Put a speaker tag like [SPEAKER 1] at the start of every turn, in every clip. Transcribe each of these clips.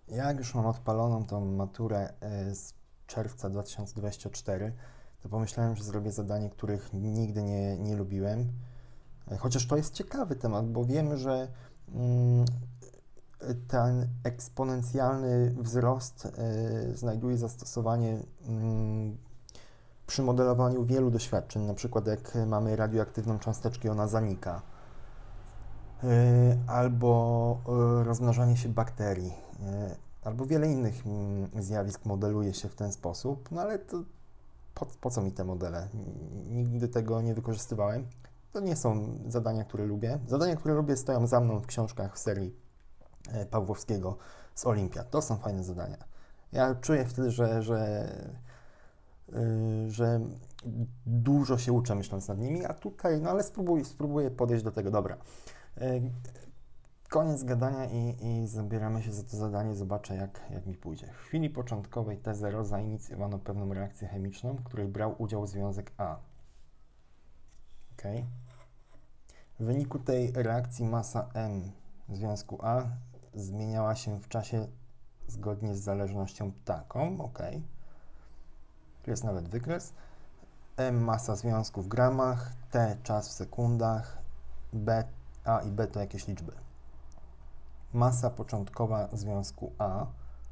[SPEAKER 1] Jak już mam odpaloną tą maturę z czerwca 2024, to pomyślałem, że zrobię zadanie, których nigdy nie lubiłem. Chociaż to jest ciekawy temat, bo wiemy, że mm, ten eksponencjalny wzrost znajduje zastosowanie przy modelowaniu wielu doświadczeń. Na przykład jak mamy radioaktywną cząsteczkę i ona zanika. Albo rozmnażanie się bakterii, albo wiele innych zjawisk modeluje się w ten sposób, no ale to po co mi te modele? Nigdy tego nie wykorzystywałem. To nie są zadania, które lubię. Zadania, które lubię, stoją za mną w książkach w serii Pawłowskiego z Olimpiad. To są fajne zadania. Ja czuję wtedy, że dużo się uczę myśląc nad nimi, a tutaj, no ale spróbuję podejść do tego. Dobra. Koniec gadania i zabieramy się za to zadanie. Zobaczę, jak mi pójdzie. W chwili początkowej T0 zainicjowano pewną reakcję chemiczną, w której brał udział związek A. Ok. W wyniku tej reakcji masa M związku A zmieniała się w czasie zgodnie z zależnością taką. Ok. Tu jest nawet wykres. M masa związku w gramach, T czas w sekundach, B, A i B to jakieś liczby. Masa początkowa związku A,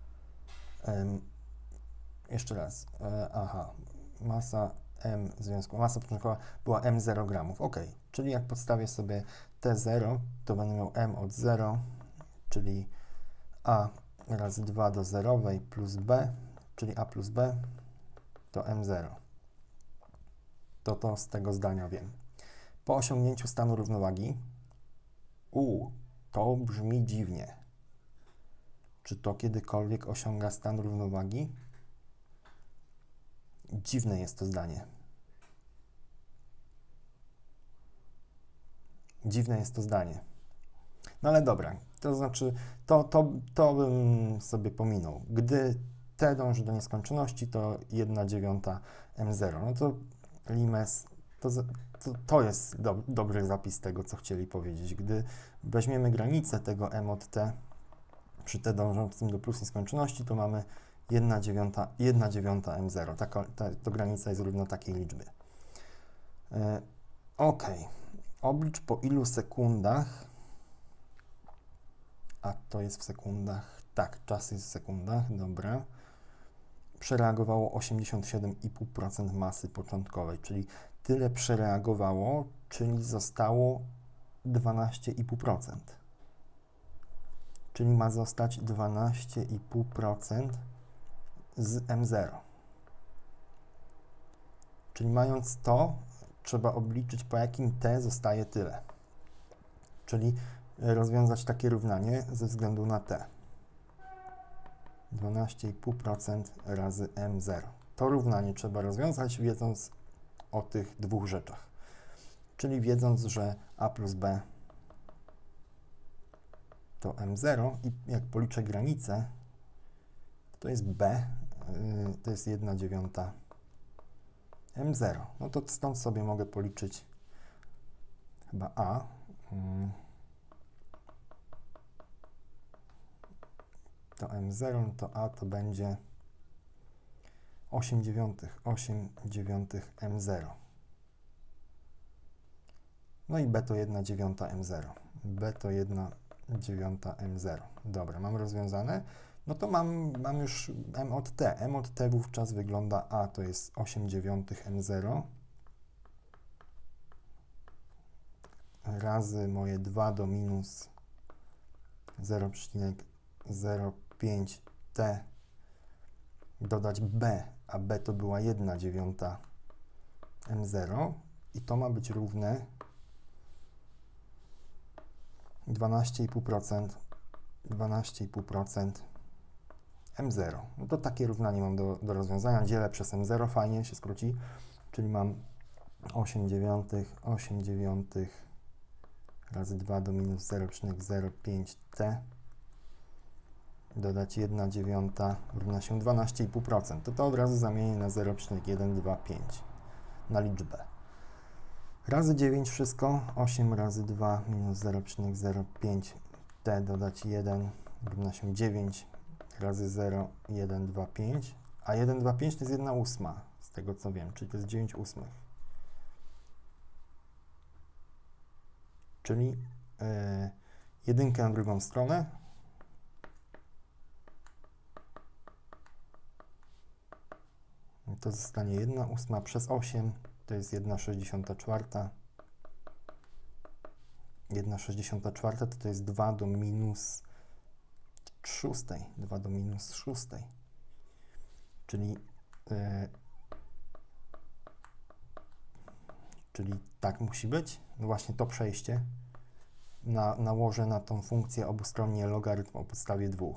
[SPEAKER 1] jeszcze raz, masa M związku, masa początkowa była M0 gramów, ok, czyli jak podstawię sobie T0, to będę miał M od 0, czyli A razy 2 do zerowej plus B, czyli A plus B, to M0. To z tego zdania wiem. Po osiągnięciu stanu równowagi, to brzmi dziwnie. Czy to kiedykolwiek osiąga stan równowagi? Dziwne jest to zdanie. Dziwne jest to zdanie. No ale dobra, to znaczy, to bym sobie pominął. Gdy T dąży do nieskończoności, to 1/9 M0. No to limes, to jest dobry zapis tego, co chcieli powiedzieć. Gdy weźmiemy granicę tego M od T, przy T dążącym do plus nieskończoności, to mamy 1/9 M0. Ta granica jest równa takiej liczby. Ok. Oblicz po ilu sekundach, a to jest w sekundach, tak, czas jest w sekundach, dobra, przereagowało 87,5% masy początkowej, czyli tyle przereagowało, czyli zostało 12,5%. Czyli ma zostać 12,5% z M0. Czyli mając to, trzeba obliczyć, po jakim T zostaje tyle. Czyli rozwiązać takie równanie ze względu na T. 12,5% razy M0. To równanie trzeba rozwiązać, wiedząc o tych dwóch rzeczach. Czyli wiedząc, że A plus B to M0 i jak policzę granicę, to jest B, to jest 1/9 M0. No to stąd sobie mogę policzyć chyba A. To M0, to A to będzie 8/9 M0. No i B to 1/9 M0. B to 1/9 M0. Dobra, mam rozwiązane. No to mam już M od T. M od T wówczas wygląda A, to jest 8/9 M0 razy moje 2 do minus 0,05 T dodać B, a B to była 1/9 M0 i to ma być równe 12,5% M0. No to takie równanie mam do rozwiązania. Dzielę przez M0, fajnie się skróci, czyli mam 8/9 razy 2 do minus 0,05 T dodać 1/9 równa się 12,5%. To od razu zamienię na 0,125 na liczbę. Razy 9 wszystko, 8 razy 2 minus 0,05 T dodać 1 równa się 9 razy 0, 1, 2, 5, a 1, 2, 5 to jest 1/8, z tego co wiem, czyli to jest 9/8. Czyli jedynkę na drugą stronę. To zostanie 1/8 przez 8, to jest 1/64. 1/64 to jest 2 do minus 6. 2 do minus 6. Czyli tak musi być. No właśnie to przejście nałożę na tą funkcję obustronnie logarytm o podstawie 2.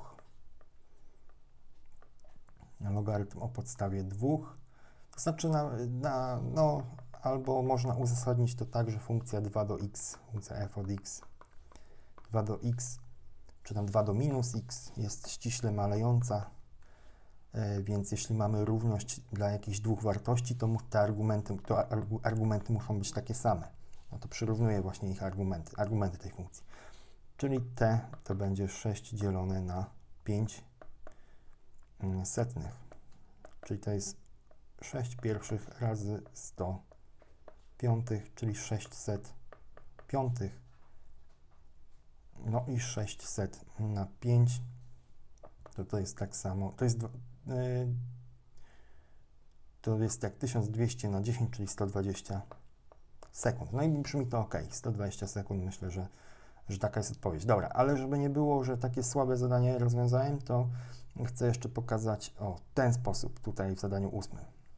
[SPEAKER 1] Logarytm o podstawie 2. To znaczy, no, albo można uzasadnić to tak, że funkcja 2 do x, funkcja f od x, 2 do x, czy tam 2 do minus x jest ściśle malejąca, więc jeśli mamy równość dla jakichś dwóch wartości, to te argumenty muszą być takie same. No to przyrównuję właśnie ich argumenty tej funkcji. Czyli t to będzie 6 dzielone na 5 setnych, czyli to jest 6 pierwszych razy 100 piątych, czyli 600 piątych. No i 600 na 5, to jest tak samo, to jest jak 1200 na 10, czyli 120 sekund. No i brzmi to ok, 120 sekund, myślę, że taka jest odpowiedź. Dobra, ale żeby nie było, że takie słabe zadanie rozwiązałem, to chcę jeszcze pokazać ten sposób tutaj w zadaniu 8.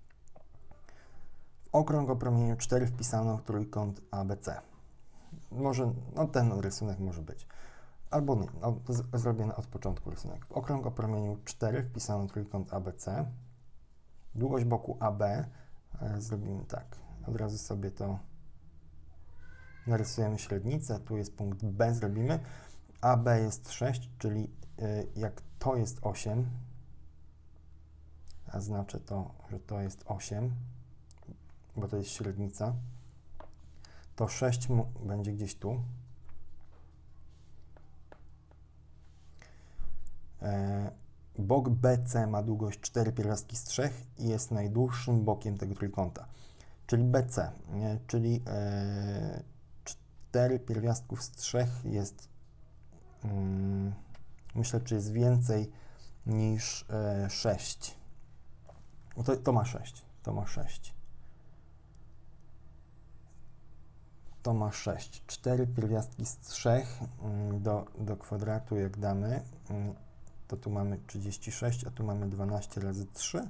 [SPEAKER 1] W okrąg o promieniu 4 wpisano trójkąt ABC. Może, no ten rysunek może być. Albo nie, no, zrobię od początku rysunek. W okrąg o promieniu 4 wpisano trójkąt ABC. Długość boku AB zrobimy tak. Od razu sobie to narysujemy średnicę. Tu jest punkt B, zrobimy. AB jest 6, czyli jak to jest 8, a znaczę to, że to jest 8, bo to jest średnica, to 6 będzie gdzieś tu. Bok BC ma długość 4 pierwiastki z 3 i jest najdłuższym bokiem tego trójkąta. Czyli BC, czyli 4 pierwiastków z 3 jest, myślę, czy jest więcej niż 6. To ma 6, to ma 6. To ma 6. 4 pierwiastki z 3 do kwadratu, jak damy, to tu mamy 36, a tu mamy 12 razy 3.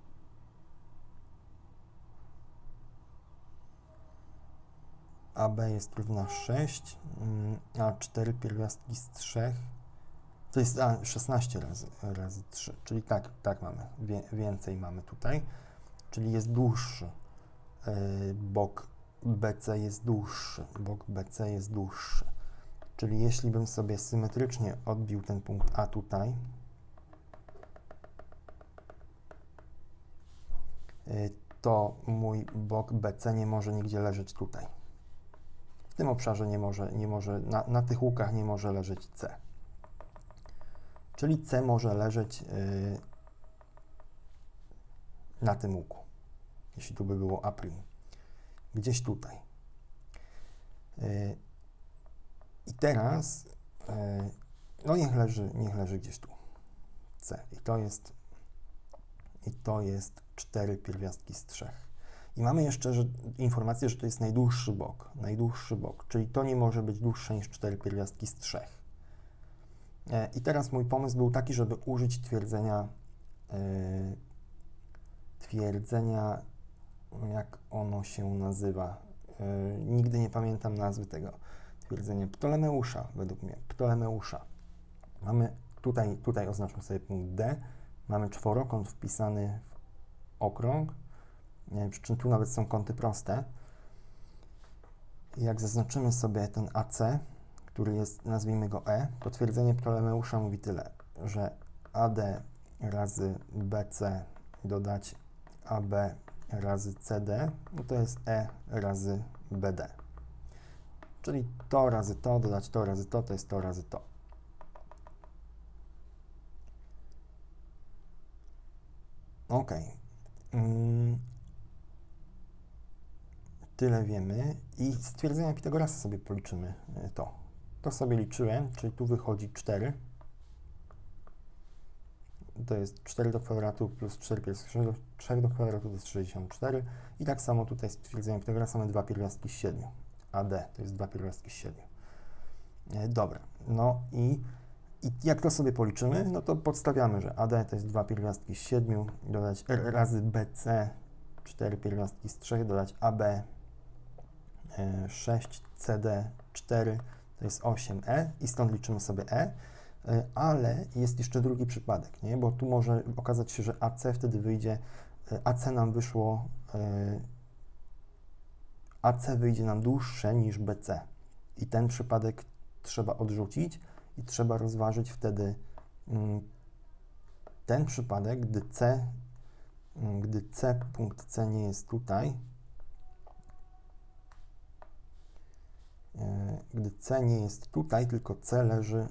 [SPEAKER 1] AB jest równa 6, a 4 pierwiastki z 3 to jest 16 razy 3, czyli tak mamy, więcej mamy tutaj, czyli jest dłuższy. Bok BC jest dłuższy, bok BC jest dłuższy. Czyli jeśli bym sobie symetrycznie odbił ten punkt A tutaj, to mój bok BC nie może nigdzie leżeć tutaj. W tym obszarze nie może na tych łukach nie może leżeć C. Czyli C może leżeć na tym łuku, jeśli tu by było A'. Gdzieś tutaj. I teraz, no niech leży gdzieś tu, C. I to jest 4 pierwiastki z 3. I mamy jeszcze informację, że to jest najdłuższy bok, czyli to nie może być dłuższe niż 4 pierwiastki z 3. I teraz mój pomysł był taki, żeby użyć twierdzenia, jak ono się nazywa. Nigdy nie pamiętam nazwy tego twierdzenia. Ptolemeusza, według mnie. Ptolemeusza. Mamy tutaj oznaczmy sobie punkt D. Mamy czworokąt wpisany w okrąg, przy czym tu nawet są kąty proste. Jak zaznaczymy sobie ten AC, który jest, nazwijmy go E, to twierdzenie Ptolemeusza mówi tyle, że AD razy BC dodać AB razy CD, no to jest E razy BD. Czyli to razy to, dodać to razy to jest to razy to. Ok. Tyle wiemy i stwierdzenia Pitagorasa sobie policzymy to. To sobie liczyłem, czyli tu wychodzi 4. To jest 4 do kwadratu plus 4 pierwiastki 3 do kwadratu to jest 64. I tak samo tutaj stwierdzenie Pitagorasa mamy 2 pierwiastki z 7. AD to jest 2 pierwiastki z 7. Dobra, no i jak to sobie policzymy, no to podstawiamy, że AD to jest 2 pierwiastki z 7, dodać R razy BC 4 pierwiastki z 3, dodać AB 6, CD 4 to jest 8E i stąd liczymy sobie E, ale jest jeszcze drugi przypadek, nie? Bo tu może okazać się, że AC wtedy wyjdzie, AC nam wyszło, AC wyjdzie nam dłuższe niż BC i ten przypadek trzeba odrzucić i trzeba rozważyć wtedy ten przypadek, gdy C, punkt C nie jest tutaj, gdy C nie jest tutaj, tylko C leży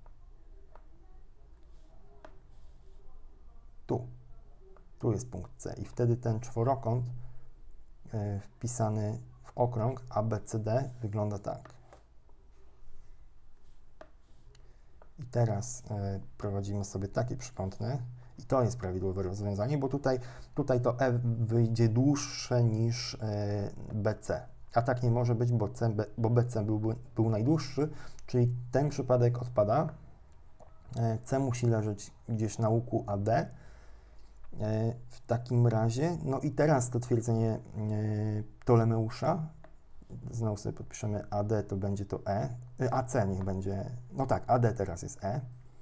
[SPEAKER 1] tu. Tu jest punkt C i wtedy ten czworokąt wpisany w okrąg ABCD wygląda tak. I teraz prowadzimy sobie takie przekątne i to jest prawidłowe rozwiązanie, bo tutaj to E wyjdzie dłuższe niż BC. A tak nie może być, bo BC był najdłuższy, czyli ten przypadek odpada. C musi leżeć gdzieś na łuku AD. W takim razie, no i teraz to twierdzenie Ptolemeusza, znowu sobie podpiszemy AD, to będzie to E, AC niech będzie, no tak, AD teraz jest E,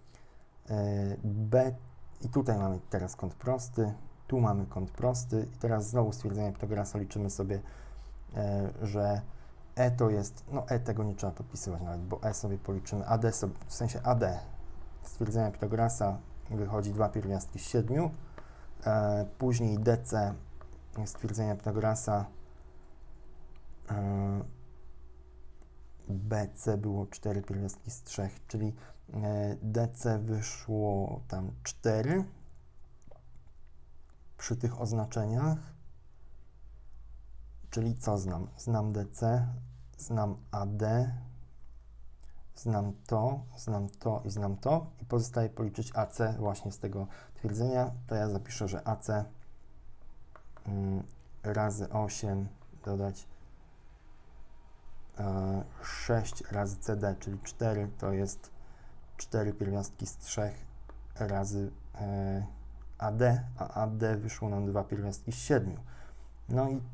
[SPEAKER 1] B i tutaj mamy teraz kąt prosty, tu mamy kąt prosty i teraz znowu stwierdzenie Pitagorasa liczymy sobie, że E to jest, no E tego nie trzeba podpisywać nawet, bo E sobie policzymy, AD sobie, w sensie AD stwierdzenia Pitagorasa wychodzi 2 pierwiastki z 7, później DC stwierdzenia Pitagorasa BC było 4 pierwiastki z 3, czyli DC wyszło tam 4 przy tych oznaczeniach, czyli co znam? Znam DC, znam AD, znam to i znam to i pozostaje policzyć AC właśnie z tego twierdzenia, to ja zapiszę, że AC razy 8 dodać 6 razy CD, czyli 4, to jest 4 pierwiastki z 3 razy AD, a AD wyszło nam 2 pierwiastki z 7. No i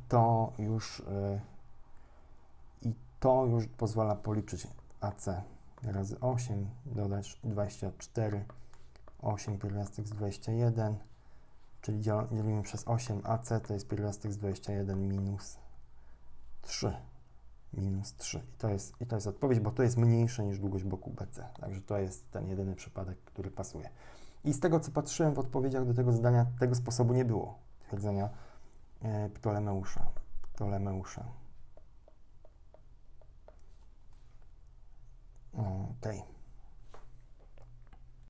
[SPEAKER 1] to już pozwala policzyć AC razy 8, dodać 24, 8 pierwiastek z 21, czyli dzielimy przez 8, AC to jest pierwiastek z 21 minus 3. Minus 3. I to jest odpowiedź, bo to jest mniejsze niż długość boku BC. Także to jest ten jedyny przypadek, który pasuje. I z tego, co patrzyłem w odpowiedziach do tego zadania, tego sposobu nie było. Twierdzenia Ptolemeusza. Ok.